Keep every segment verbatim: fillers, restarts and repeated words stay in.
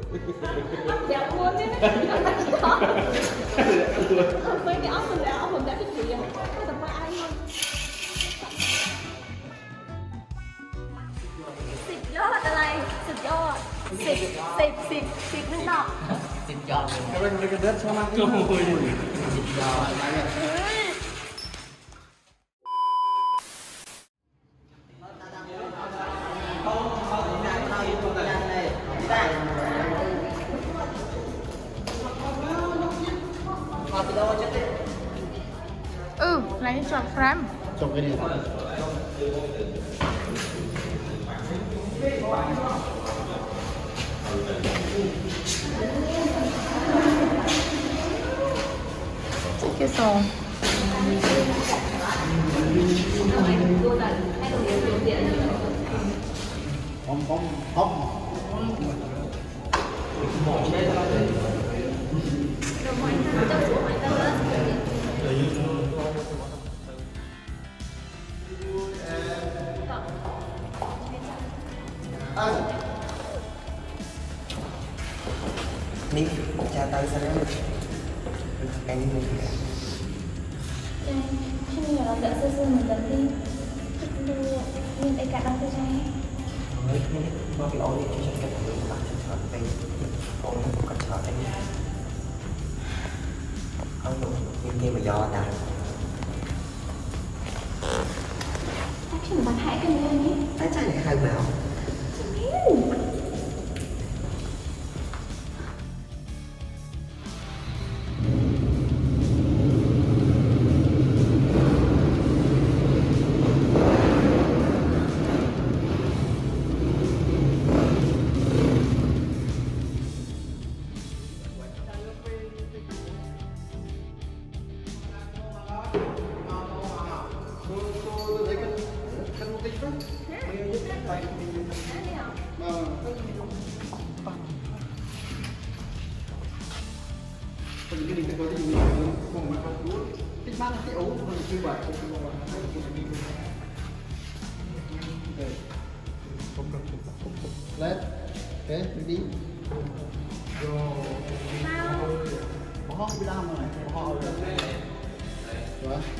Dạ buồn đấy. Mấy cái ốc mình đã ốc mình đã cái gì vậy? Có tập qua ai không? Xịt yótอะไรสุดยอดสิบสิบสิบสิบนึงดอกสิบยอดก็เป็นกระเด็ดใช่ไหมก็สิบยอดอะไรเนี่ย ừ lấy chọn frame chọn cái này cái sổ không không không đi cha tay sao đó cái gì khi mà nó sơ sơ mình dẫn đi nhưng đây cả đông tôi trai mới nó bị ổn định cho cái thằng bạn cho tay ổn định cách chờ tay không đủ nhưng như mà do nào chắc chắn bạn hãy cái này nhé tại sao lại khai bảo cái gì cái gì không mà khôngรู้ที่บ้านที่โอ้มันคือแบบแล้วเอ๊ะดีโย่ห้องพี่ดำหน่อยห้องเลยเหรอ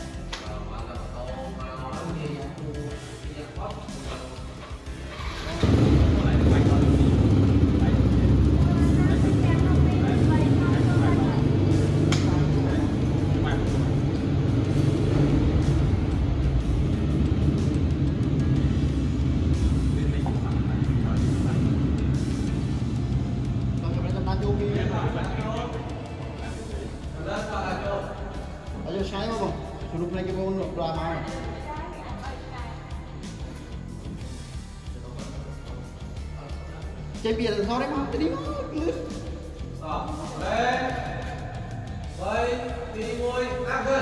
ayo saya mau suruh lagi mau untuk drama chơi bia là sao đấy mà đi mà lên quay đi ngồi action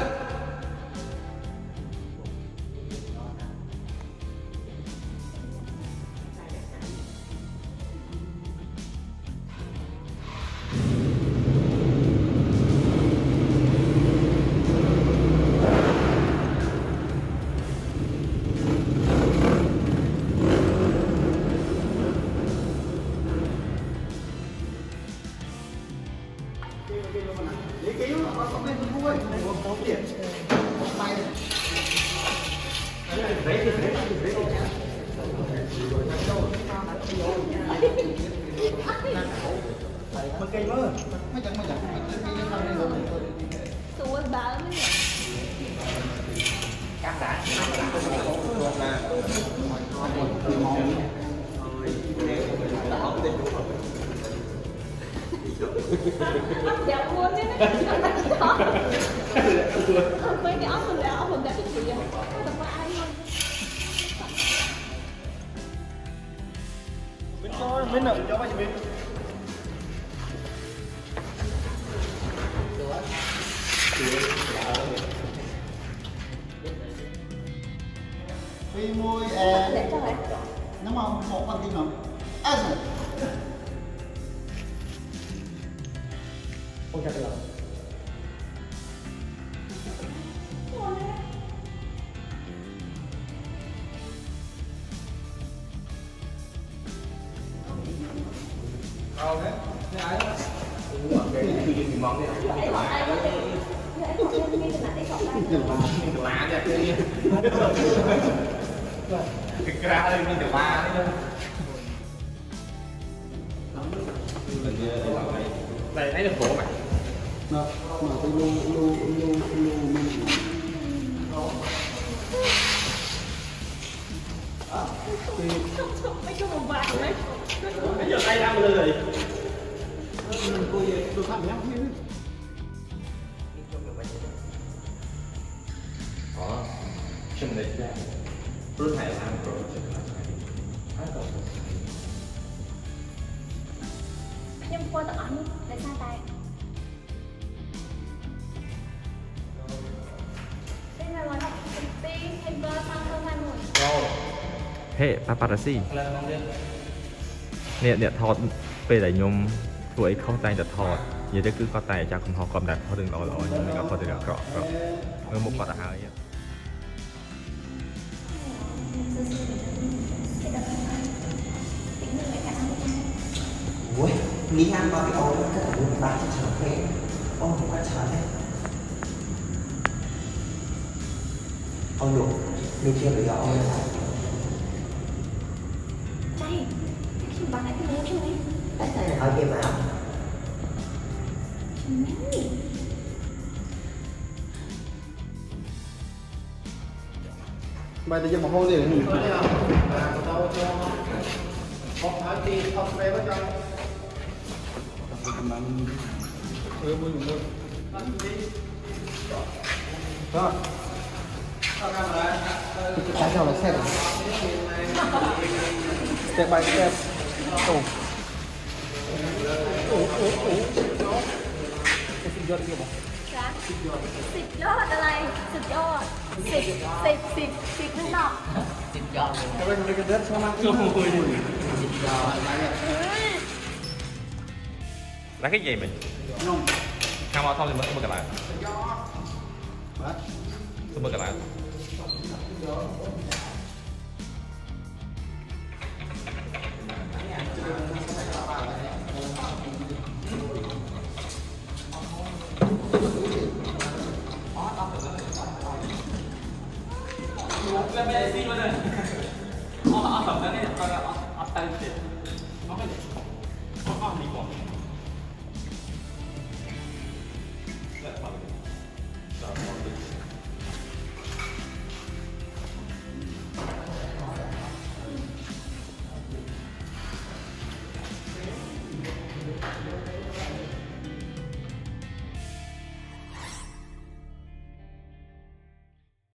lấy cái nó có bên vui có có tiền có tay đấy đấy đấy đấy mà cây mơ mấy chẳng mà chẳng tôi bảo mới căng đã dạ buồn đấy. Mấy cái ốc mình đã ốc mình đã cái gì vậy? Có tập qua ai không? bên cho bên nợ cho bao nhiêu bên khi môi để cho hả? nó mà một con tim không? À rồi. Không chắc là. Đâu đấy? Đấy bọn ai có thể đấy bọn em nghe từ nãy đến bọn anh lá đẹp kia cái ra đây mình được ba đấy này thấy được khổ mà nó mà cái lu lu lu lu mình mấy cái màu vàng đấy bây giờ tay ra lên rồi cô về tôi thăm nhắm hết 어, 좀 내자. 불 타야 하는 거 nhưng qua tận ảnh để xa tay đây là món học tí thêm cơ sang không ăn rồi ហេប៉ាប៉ារ៉ាស៊ីនេះអ្នកថតពេលដែលខ្ញុំធ្វើអីខុសតែងតែថតនិយាយទៅគឺគាត់តែចាប់កំហុសគាត់តែថតរឿងល្អល្អខ្ញុំមិនគាត់ថតរឿងអាក្រក់ក្រក់មើលមុខគាត់ទៅហើយ ui ní ăn bao nhiêu đó cái là ba trăm triệu phê ông không có trả đấy ông được mình chưa được ông đây cái bạn lại cái này chứ đấy đây là ở game nào bài tự nhiên mà hô gì để mình học hỏi thì học về với nhau ừ mua dùng luôn đó cái nào là xe step by step ồ ồ ồ ồ cái sinh nhật kia mà สิบยอดอะไรสิบยอดสิบสิบสิบสิบนั่นหรอ cái bên cái đất sao mà là cái gì mình không vào thông thì mới các bạn xin mời các bạn Let's